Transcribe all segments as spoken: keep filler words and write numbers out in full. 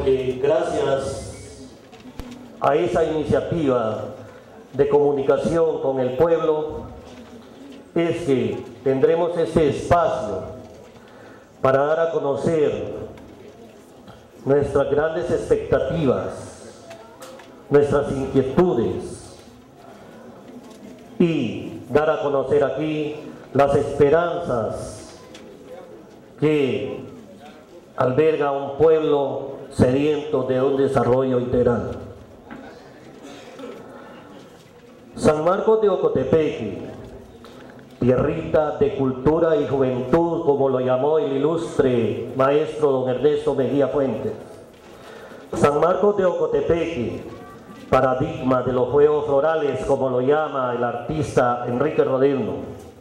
porque gracias a esa iniciativa de comunicación con el pueblo es que tendremos este espacio para dar a conocer nuestras grandes expectativas, nuestras inquietudes y dar a conocer aquí las esperanzas que alberga un pueblo sediento de un desarrollo integral. San Marcos de Ocotepeque, tierrita de cultura y juventud, como lo llamó el ilustre maestro don Ernesto Mejía Fuentes. San Marcos de Ocotepeque, paradigma de los juegos florales, como lo llama el artista Enrique Rodilno.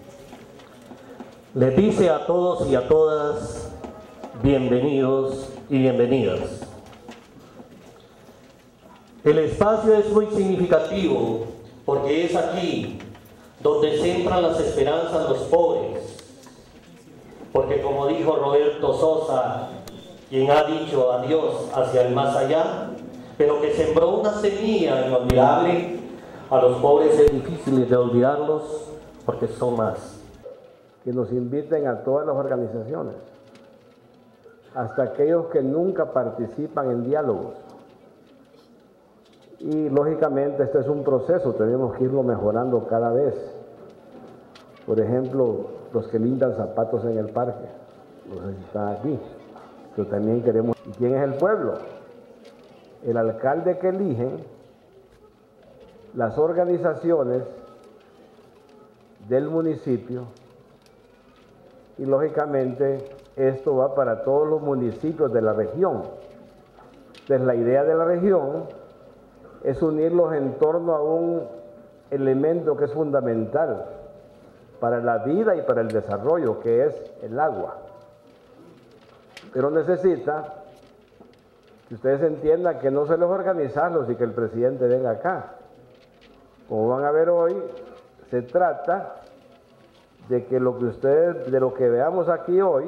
Les dice a todos y a todas, bienvenidos y bienvenidas. El espacio es muy significativo porque es aquí donde centran las esperanzas los pobres, porque como dijo Roberto Sosa, quien ha dicho adiós hacia el más allá, pero que sembró una semilla inolvidable, a los pobres es difícil de olvidarlos porque son más. Que nos inviten a todas las organizaciones, hasta aquellos que nunca participan en diálogos. Y lógicamente este es un proceso, tenemos que irlo mejorando cada vez. Por ejemplo, los que lindan zapatos en el parque, no sé si están aquí, pero también queremos. ¿Y quién es el pueblo? El alcalde que eligen, las organizaciones del municipio, y lógicamente esto va para todos los municipios de la región. Entonces la idea de la región es unirlos en torno a un elemento que es fundamental para la vida y para el desarrollo, que es el agua. Pero necesita que ustedes entiendan que no se les organizarlos y que el presidente venga acá. Como van a ver hoy, se trata de que lo que ustedes, de lo que veamos aquí hoy,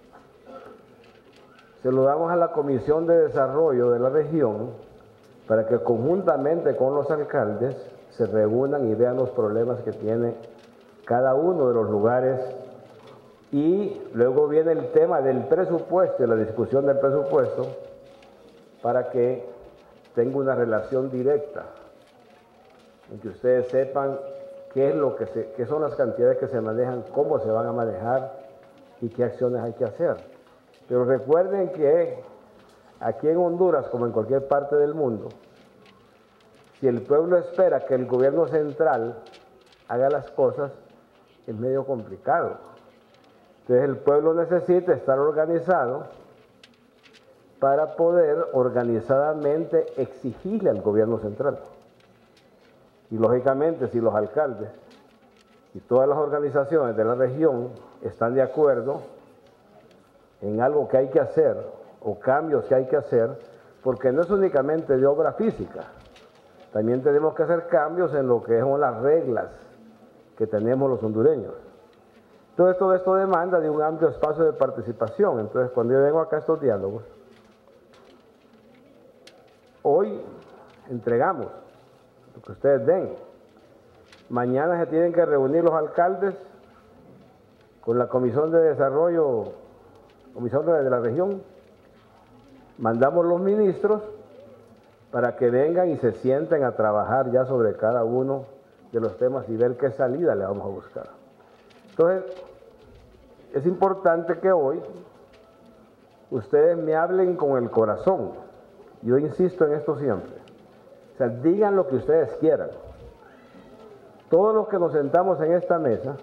se lo damos a la Comisión de Desarrollo de la región para que conjuntamente con los alcaldes se reúnan y vean los problemas que tiene cada uno de los lugares. Y luego viene el tema del presupuesto y la discusión del presupuesto para que tenga una relación directa, en que ustedes sepan qué es lo que se, qué son las cantidades que se manejan, cómo se van a manejar y qué acciones hay que hacer. Pero recuerden que aquí en Honduras, como en cualquier parte del mundo, si el pueblo espera que el gobierno central haga las cosas, es medio complicado. Entonces el pueblo necesita estar organizado para poder organizadamente exigirle al gobierno central. Y lógicamente, si los alcaldes y todas las organizaciones de la región están de acuerdo en algo que hay que hacer o cambios que hay que hacer, porque no es únicamente de obra física, también tenemos que hacer cambios en lo que son las reglas que tenemos los hondureños. Entonces todo esto demanda de un amplio espacio de participación. Entonces cuando yo vengo acá a estos diálogos, hoy entregamos lo que ustedes den. Mañana se tienen que reunir los alcaldes con la Comisión de Desarrollo, Comisión de la región. Mandamos los ministros para que vengan y se sienten a trabajar ya sobre cada uno de los temas y ver qué salida le vamos a buscar. Entonces, es importante que hoy ustedes me hablen con el corazón. Yo insisto en esto siempre. O sea, digan lo que ustedes quieran. Todos los que nos sentamos en esta mesa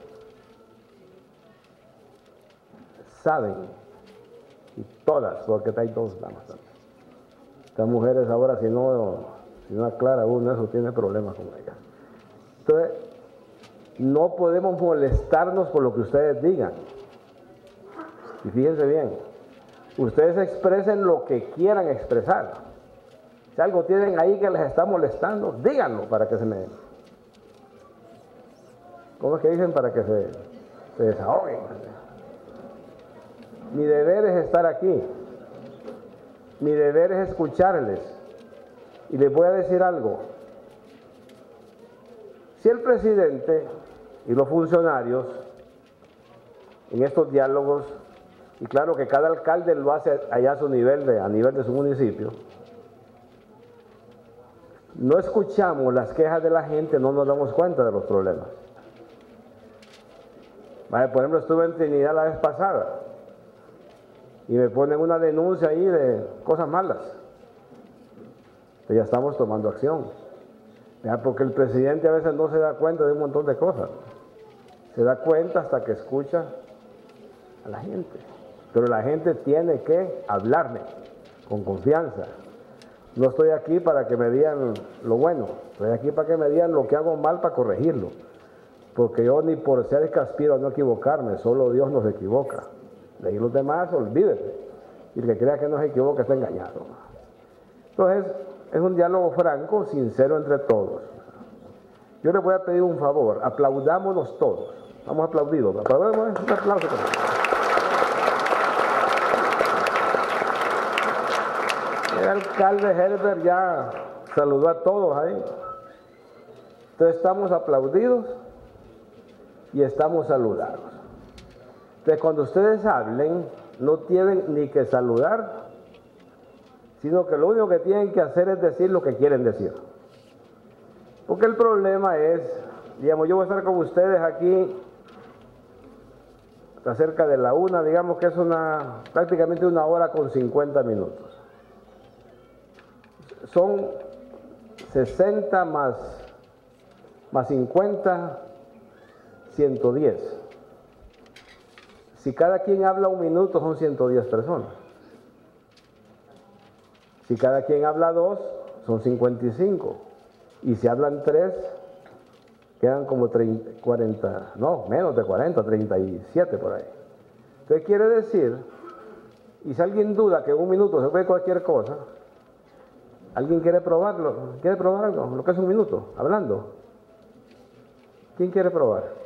saben, y todas, porque hay dos damas también. Estas mujeres ahora, si no, si no aclara uno eso, tiene problemas con ellas. Entonces, no podemos molestarnos por lo que ustedes digan. Y fíjense bien, ustedes expresen lo que quieran expresar. Si algo tienen ahí que les está molestando, díganlo para que se me... ¿Cómo es que dicen? Para que se, se desahoguen. Mi deber es estar aquí. mi deber es escucharles. Y les voy a decir algo. Si el presidente y los funcionarios en estos diálogos, y claro que cada alcalde lo hace allá a su nivel, de, a nivel de su municipio, no escuchamos las quejas de la gente, no nos damos cuenta de los problemas. Vale, por ejemplo, estuve en Trinidad la vez pasada y me ponen una denuncia ahí de cosas malas. Pero ya estamos tomando acción. ¿Ya? Porque el presidente a veces no se da cuenta de un montón de cosas. Se da cuenta hasta que escucha a la gente. Pero la gente tiene que hablarme con confianza. No estoy aquí para que me digan lo bueno, estoy aquí para que me digan lo que hago mal para corregirlo. Porque yo ni por ser que aspiro a no equivocarme, solo Dios nos equivoca. De ahí los demás, olvídese. Y el que crea que no se equivoca está engañado. Entonces, es un diálogo franco, sincero entre todos. Yo les voy a pedir un favor, aplaudámonos todos. Vamos a aplaudir, aplaudamos, un aplauso. El alcalde Herbert ya saludó a todos ahí. Entonces estamos aplaudidos y estamos saludados. Entonces cuando ustedes hablen, no tienen ni que saludar, sino que lo único que tienen que hacer es decir lo que quieren decir. Porque el problema es, digamos, yo voy a estar con ustedes aquí hasta cerca de la una, digamos que es una prácticamente una hora con cincuenta minutos. Son sesenta más, más cincuenta, ciento diez. Si cada quien habla un minuto, son ciento diez personas. Si cada quien habla dos, son cincuenta y cinco. Y si hablan tres, quedan como treinta, cuarenta, no, menos de cuarenta, treinta y siete por ahí. Entonces quiere decir, y si alguien duda que en un minuto se puede cualquier cosa, ¿alguien quiere probarlo? ¿Quiere probar algo? ¿Lo que es un minuto? Hablando. ¿Quién quiere probar?